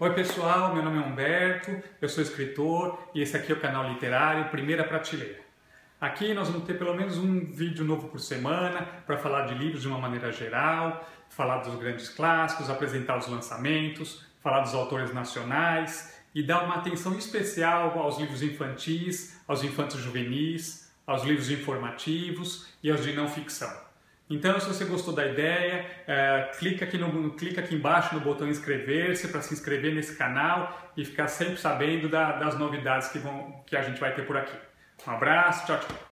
Oi pessoal, meu nome é Humberto, eu sou escritor e esse aqui é o canal literário Primeira Prateleira. Aqui nós vamos ter pelo menos um vídeo novo por semana para falar de livros de uma maneira geral, falar dos grandes clássicos, apresentar os lançamentos, falar dos autores nacionais e dar uma atenção especial aos livros infantis, aos infantos juvenis, aos livros informativos e aos de não ficção. Então, se você gostou da ideia, clica aqui embaixo no botão inscrever-se para se inscrever nesse canal e ficar sempre sabendo das novidades que a gente vai ter por aqui. Um abraço, tchau, tchau!